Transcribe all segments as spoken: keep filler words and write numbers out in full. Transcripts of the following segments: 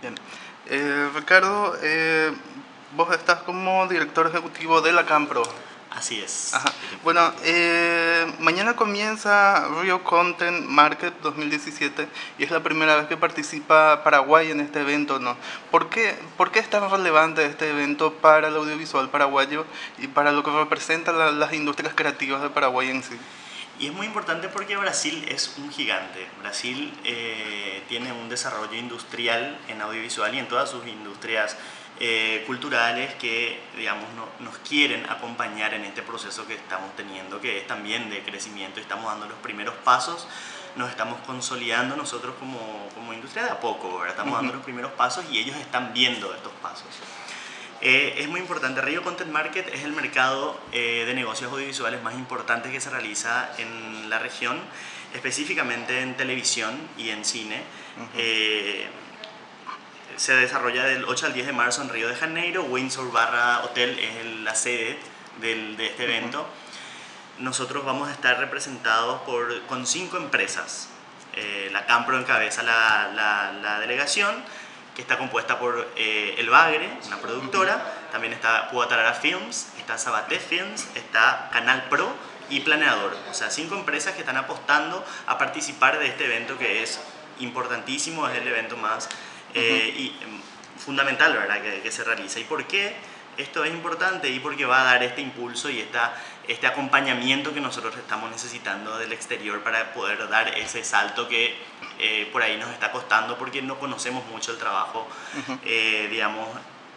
Bien. Eh, Ricardo, eh, vos estás como director ejecutivo de la Campro. Así es. Ajá. Bueno, eh, mañana comienza Rio Content Market dos mil diecisiete y es la primera vez que participa Paraguay en este evento, ¿no? ¿Por qué, por qué es tan relevante este evento para el audiovisual paraguayo y para lo que representa la, las industrias creativas de Paraguay en sí? Y es muy importante porque Brasil es un gigante. Brasil eh, tiene un desarrollo industrial en audiovisual y en todas sus industrias eh, culturales que, digamos, no, nos quieren acompañar en este proceso que estamos teniendo, que es también de crecimiento. Estamos dando los primeros pasos, nos estamos consolidando nosotros como, como industria de a poco, ¿verdad? Estamos uh-huh. dando los primeros pasos y ellos están viendo estos pasos. Eh, es muy importante. Rio Content Market es el mercado eh, de negocios audiovisuales más importante que se realiza en la región, específicamente en televisión y en cine. Uh-huh. eh, se desarrolla del ocho al diez de marzo en Río de Janeiro. Windsor Barra Hotel es el, la sede del, de este uh-huh. evento. Nosotros vamos a estar representados por, con cinco empresas. Eh, la Campro encabeza la, la, la delegación, que está compuesta por eh, El Bagre, una productora, también está Puatarara Films, está Sabaté Films, está Canal Pro y Planeador. O sea, cinco empresas que están apostando a participar de este evento que es importantísimo, es el evento más eh, uh-huh. y, eh, fundamental, ¿verdad?, que, que se realiza. ¿Y por qué esto es importante? Y porque va a dar este impulso y esta, este acompañamiento que nosotros estamos necesitando del exterior para poder dar ese salto que eh, por ahí nos está costando porque no conocemos mucho el trabajo, uh-huh. eh, digamos,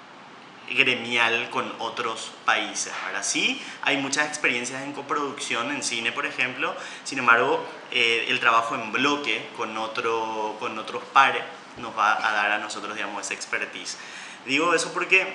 gremial con otros países. Ahora sí, hay muchas experiencias en coproducción, en cine, por ejemplo. Sin embargo, eh, el trabajo en bloque con, otro, con otros pares nos va a dar a nosotros, digamos, esa expertise. Digo eso porque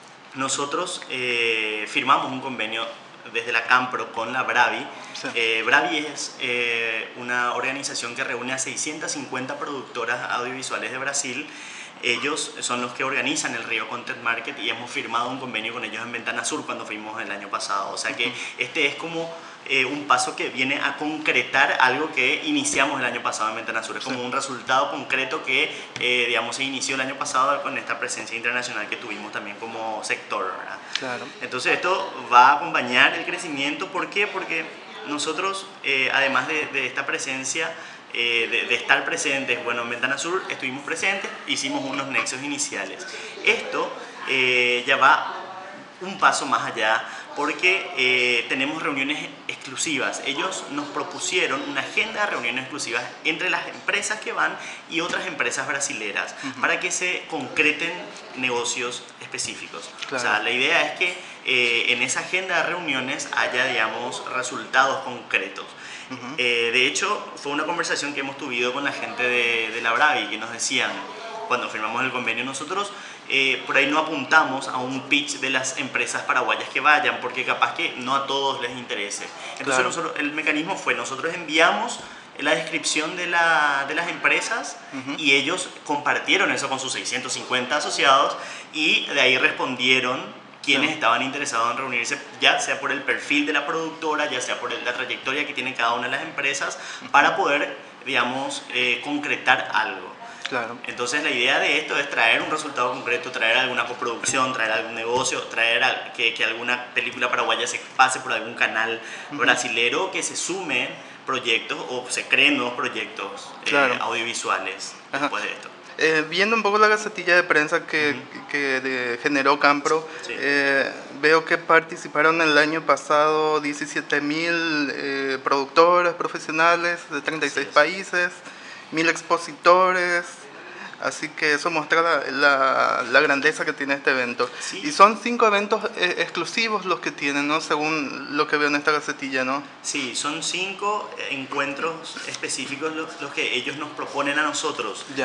nosotros eh, firmamos un convenio desde la Campro con la Bravi. Sí. Eh, Bravi es eh, una organización que reúne a seiscientas cincuenta productoras audiovisuales de Brasil. Ellos son los que organizan el Rio Content Market y hemos firmado un convenio con ellos en Ventana Sur cuando fuimos el año pasado. O sea que este es como eh, un paso que viene a concretar algo que iniciamos el año pasado en Ventana Sur. Es como sí. un resultado concreto que, eh, digamos, se inició el año pasado con esta presencia internacional que tuvimos también como sector, ¿verdad? Claro. Entonces esto va a acompañar el crecimiento. ¿Por qué? Porque nosotros, eh, además de, de esta presencia, Eh, de, de estar presentes, bueno, en Ventana Sur estuvimos presentes, hicimos unos nexos iniciales. Esto eh, ya va un paso más allá porque eh, tenemos reuniones exclusivas. Ellos nos propusieron una agenda de reuniones exclusivas entre las empresas que van y otras empresas brasileras uh-huh. para que se concreten negocios específicos. Claro. O sea, la idea es que eh, en esa agenda de reuniones haya, digamos, resultados concretos. Uh-huh. Eh, de hecho, fue una conversación que hemos tenido con la gente de, de la Bravi, que nos decían, cuando firmamos el convenio, nosotros eh, por ahí no apuntamos a un pitch de las empresas paraguayas que vayan, porque capaz que no a todos les interese. Entonces, claro. nosotros, el mecanismo fue, nosotros enviamos la descripción de, la, de las empresas uh-huh. y ellos compartieron eso con sus seiscientos cincuenta asociados y de ahí respondieron quienes sí. estaban interesados en reunirse, ya sea por el perfil de la productora, ya sea por la trayectoria que tiene cada una de las empresas, uh-huh. para poder, digamos, eh, concretar algo. Claro. Entonces la idea de esto es traer un resultado concreto, traer alguna coproducción, traer algún negocio, traer a, que, que alguna película paraguaya se pase por algún canal uh-huh. brasilero, que se sumen proyectos o se creen nuevos proyectos claro. eh, audiovisuales Ajá. después de esto. Eh, viendo un poco la gacetilla de prensa que, uh-huh. que de, generó Campro, sí. eh, veo que participaron el año pasado diecisiete mil eh, productores profesionales de treinta y seis sí, países, mil expositores, así que eso muestra la, la, la grandeza que tiene este evento. Sí. Y son cinco eventos eh, exclusivos los que tienen, ¿no? Según lo que veo en esta gacetilla, ¿no? Sí, son cinco encuentros específicos los, los que ellos nos proponen a nosotros. Ya.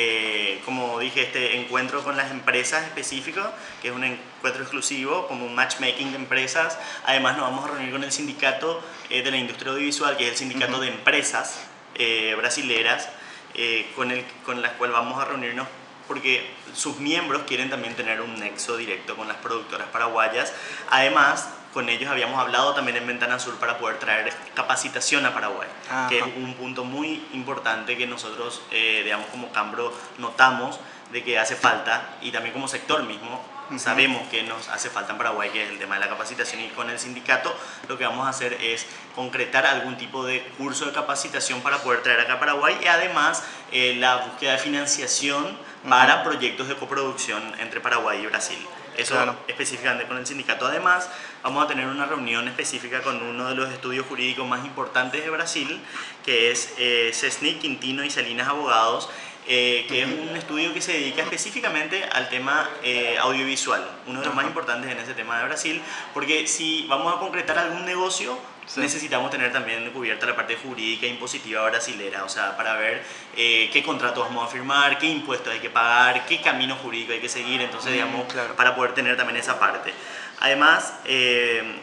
Eh, como dije, este encuentro con las empresas específicas, que es un encuentro exclusivo, como un matchmaking de empresas. Además nos vamos a reunir con el sindicato eh, de la industria audiovisual, que es el sindicato uh-huh. de empresas eh, brasileras, Eh, con, el, con la cual vamos a reunirnos porque sus miembros quieren también tener un nexo directo con las productoras paraguayas. Además, con ellos habíamos hablado también en Ventana Sur para poder traer capacitación a Paraguay, Ajá. que es un punto muy importante que nosotros, eh, digamos, como Campro notamos de que hace falta, y también como sector mismo, uh-huh. sabemos que nos hace falta en Paraguay, que es el tema de la capacitación, y con el sindicato lo que vamos a hacer es concretar algún tipo de curso de capacitación para poder traer acá a Paraguay, y además eh, la búsqueda de financiación uh-huh. para proyectos de coproducción entre Paraguay y Brasil. Eso claro. específicamente con el sindicato. Además, vamos a tener una reunión específica con uno de los estudios jurídicos más importantes de Brasil, que es eh, Cesny, Quintino y Salinas Abogados, eh, que uh-huh. es un estudio que se dedica específicamente al tema eh, audiovisual, uno de los uh-huh. más importantes en ese tema de Brasil, porque si vamos a concretar algún negocio, sí. necesitamos tener también cubierta la parte jurídica e impositiva brasilera, o sea, para ver eh, qué contratos vamos a firmar, qué impuestos hay que pagar, qué camino jurídico hay que seguir, entonces, mm, digamos, claro. para poder tener también esa parte. Además, eh,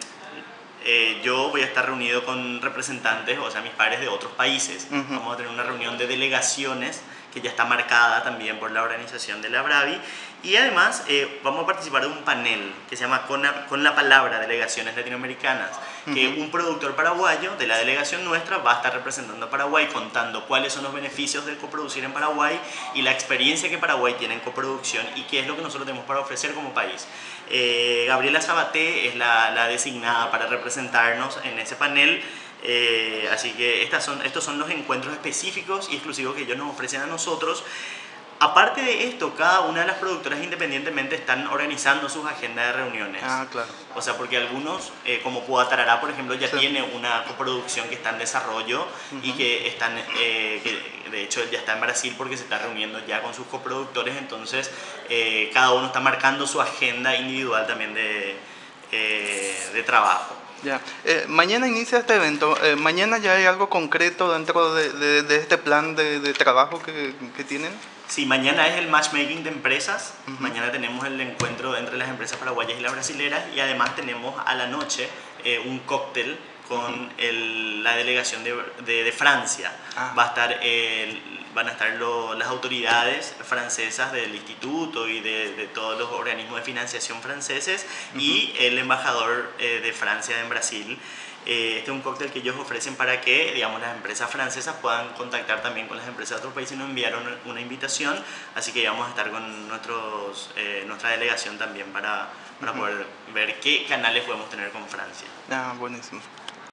eh, yo voy a estar reunido con representantes, o sea, mis pares de otros países. Uh-huh. Vamos a tener una reunión de delegaciones que ya está marcada también por la organización de la Bravi, y además eh, vamos a participar de un panel que se llama Con la, con la Palabra Delegaciones Latinoamericanas, uh-huh. que un productor paraguayo de la delegación nuestra va a estar representando a Paraguay, contando cuáles son los beneficios de coproducir en Paraguay y la experiencia que Paraguay tiene en coproducción y qué es lo que nosotros tenemos para ofrecer como país. Eh, Gabriela Sabaté es la, la designada para representarnos en ese panel. Eh, así que estas son, estos son los encuentros específicos y exclusivos que ellos nos ofrecen a nosotros. Aparte de esto, cada una de las productoras independientemente están organizando sus agendas de reuniones. Ah, claro. O sea, porque algunos, eh, como Púa Tarará, por ejemplo, ya sí. tiene una coproducción que está en desarrollo uh-huh. y que, están, eh, que de hecho ya está en Brasil porque se está reuniendo ya con sus coproductores. Entonces, eh, cada uno está marcando su agenda individual también de, eh, de trabajo. Ya. Eh, mañana inicia este evento. Eh, ¿Mañana ya hay algo concreto dentro de, de, de este plan de, de trabajo que, que tienen? Sí, mañana es el matchmaking de empresas. Uh-huh. Mañana tenemos el encuentro entre las empresas paraguayas y las brasileras, y además tenemos a la noche eh, un cóctel con uh-huh. el, la delegación de, de, de Francia. Ah. Va a estar, eh, van a estar lo, las autoridades francesas del instituto y de, de todos los organismos de financiación franceses uh-huh. y el embajador eh, de Francia en Brasil. Eh, este es un cóctel que ellos ofrecen para que, digamos, las empresas francesas puedan contactar también con las empresas de otros países, y nos enviaron una invitación, así que vamos a estar con nuestros, eh, nuestra delegación también para, para uh-huh. poder ver qué canales podemos tener con Francia. Ah, buenísimo.